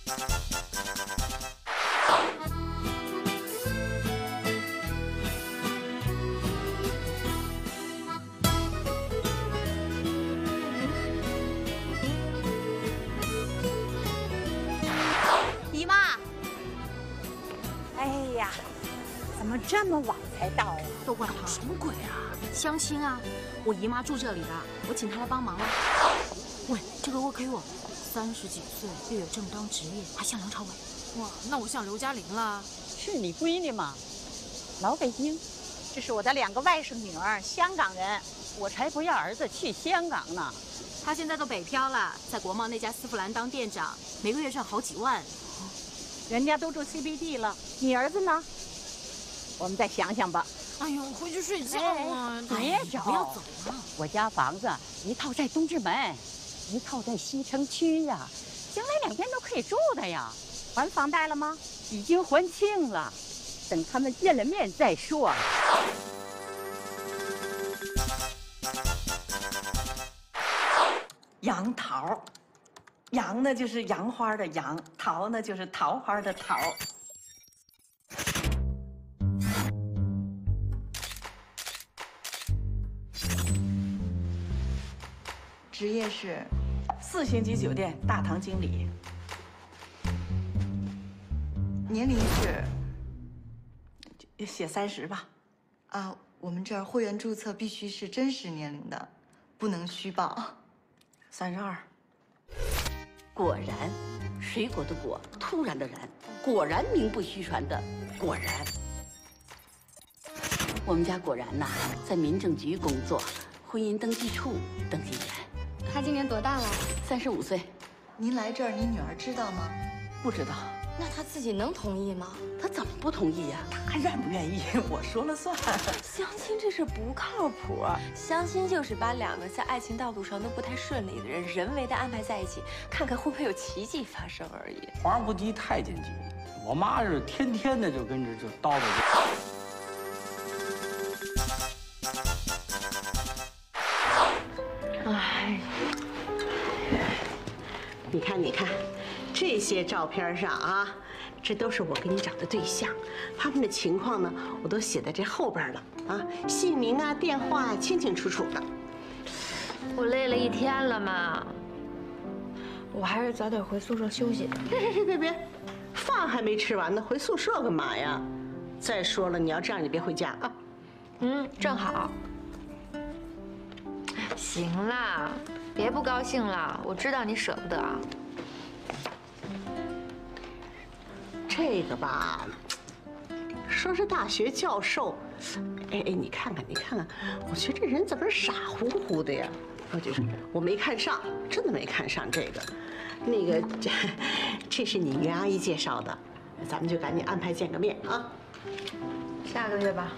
姨妈， 哎呀，怎么这么晚才到啊？ 都怪他，什么鬼啊？相亲啊！我姨妈住这里的，我请她来帮忙了。喂，这个 OK 哦，30几岁又有正当职业，还像梁朝伟。 哇，那我像刘嘉玲了。 是你闺女吗？老北京，这是我的2个外甥女儿，香港人。我才不要儿子去香港呢。 她现在都北漂了，在国贸那家丝芙兰当店长，每个月赚好几万。 人家都住 CBD 了，你儿子呢？我们再想想吧。 哎呦，回去睡觉啊！ 别找， 不要走了。 我家房子一套在东直门，一套在西城区呀，将来2边都可以住的呀。还房贷了吗？已经还清了，等他们见了面再说。 杨桃，杨呢就是杨花的杨，桃呢就是桃花的桃。职业是4星级酒店大堂经理。年龄是写30吧。 啊，我们这儿会员注册必须是真实年龄的，不能虚报。 32。 果然，水果的果，突然的然，果然名不虚传的果然。我们家果然呐，在民政局工作，婚姻登记处登记员。 他今年多大了 ？35岁。 您来这儿，您女儿知道吗？ 不知道。 那他自己能同意吗？ 他怎么不同意呀？ 他愿不愿意，我说了算。 相亲这事不靠谱，相亲就是把2个在爱情道路上都不太顺利的人人为的安排在一起，看看会不会有奇迹发生而已。 皇上不急太监急，我妈是天天的就跟着就叨叨这。哎，你看，你看。这些照片上啊，这都是我给你找的对象，他们的情况呢，我都写在这后边了啊，姓名啊、电话啊，清清楚楚的。 我累了1天了嘛，我还是早点回宿舍休息。 别，饭还没吃完呢，回宿舍干嘛呀？再说了，你要这样，你别回家啊。 正好。行啦，别不高兴了，我知道你舍不得啊。 这个吧，说是大学教授，哎，你看看，我觉得这人怎么傻乎乎的呀？就是我没看上，真的没看上这个。那个，这是你袁阿姨介绍的，咱们就赶紧安排见个面啊。 下个月吧。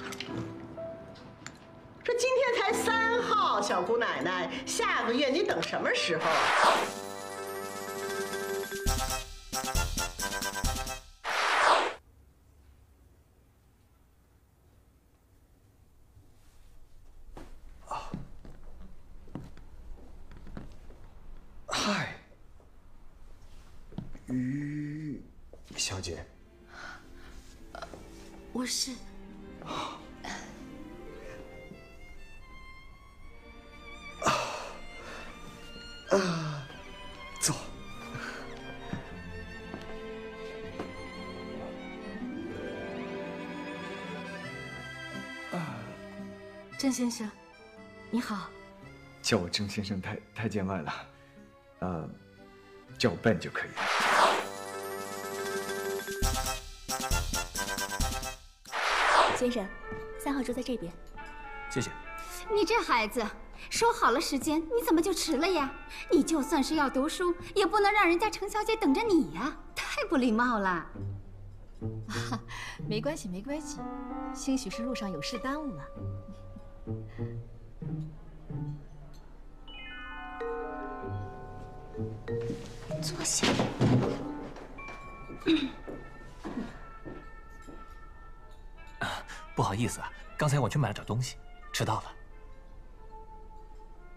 这今天才3号，小姑奶奶，下个月你等什么时候啊？ 嗨，于小姐， 我是。 坐。 郑先生，你好。 叫我郑先生太见外了。叫我笨就可以了。 先生，3号桌在这边。 谢谢。 你这孩子，说好了时间，你怎么就迟了呀？你就算是要读书，也不能让人家程小姐等着你呀，太不礼貌了。 没关系，没关系，兴许是路上有事耽误了。 坐下。 不好意思啊，刚才我去买了点东西，迟到了。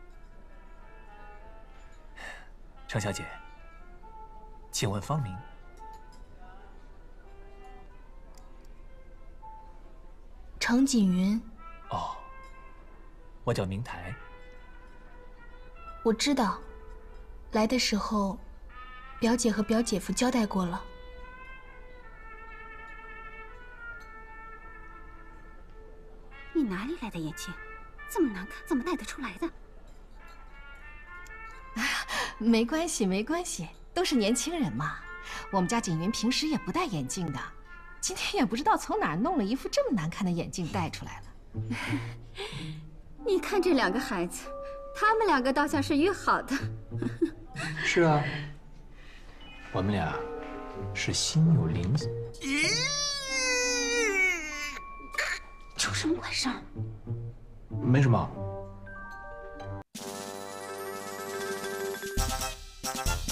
程小姐，请问芳名？ 程锦云。 哦，我叫明台。 我知道，来的时候，表姐和表姐夫交代过了。 你哪里来的眼镜？这么难看，怎么戴得出来的？ 没关系，没关系，都是年轻人嘛。我们家锦云平时也不戴眼镜的，今天也不知道从哪儿弄了一副这么难看的眼镜戴出来了。 你看这两个孩子，他们两个倒像是约好的。 是啊，我们俩是心有灵犀。 出什么怪事儿？ 没什么。